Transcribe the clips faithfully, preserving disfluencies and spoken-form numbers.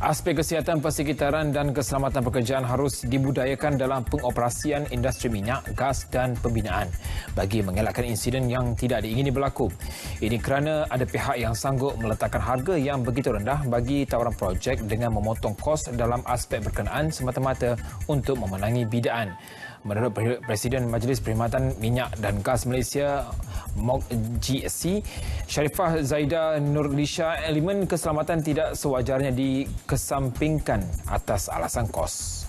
Aspek kesihatan persekitaran dan keselamatan pekerjaan harus dibudayakan dalam pengoperasian industri minyak, gas dan pembinaan bagi mengelakkan insiden yang tidak diingini berlaku. Ini kerana ada pihak yang sanggup meletakkan harga yang begitu rendah bagi tawaran projek dengan memotong kos dalam aspek berkenaan semata-mata untuk memenangi bidaan. Menurut Presiden Majlis Perkhidmatan Minyak dan Gas Malaysia M O G S C, Sharifah Zaida Nurlisha, elemen keselamatan tidak sewajarnya dikesampingkan atas alasan kos.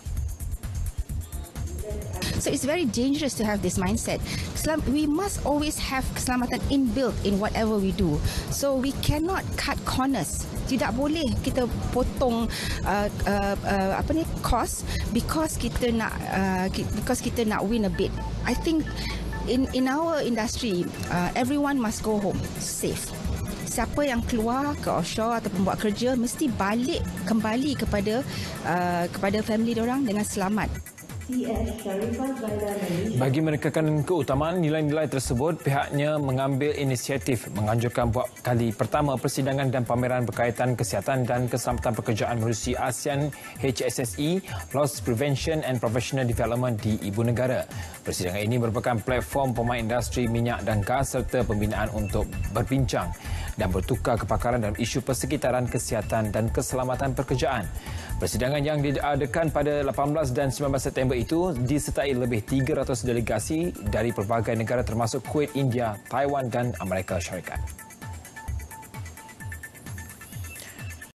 So it's very dangerous to have this mindset. We must always have keselamatan inbuilt in whatever we do. So we cannot cut corners. Tidak boleh kita potong uh, uh, uh, apa ni cost because kita nak uh, because kita nak win a bid. I think in in our industry, uh, everyone must go home safe. Siapa yang keluar ke offshore ataupun buat kerja mesti balik kembali kepada uh, kepada family diorang dengan selamat. Bagi menekankan keutamaan nilai-nilai tersebut, pihaknya mengambil inisiatif menganjurkan buat kali pertama persidangan dan pameran berkaitan kesihatan dan keselamatan pekerjaan menerusi ASEAN H S S E Loss Prevention and Professional Development di Ibu Negara. Persidangan ini merupakan platform pemain industri minyak dan gas serta pembinaan untuk berbincang dan bertukar kepakaran dalam isu persekitaran, kesihatan dan keselamatan pekerjaan. Persidangan yang diadakan pada lapan belas dan sembilan belas September itu disertai lebih tiga ratus delegasi dari pelbagai negara termasuk Kuwait, India, Taiwan dan Amerika Syarikat.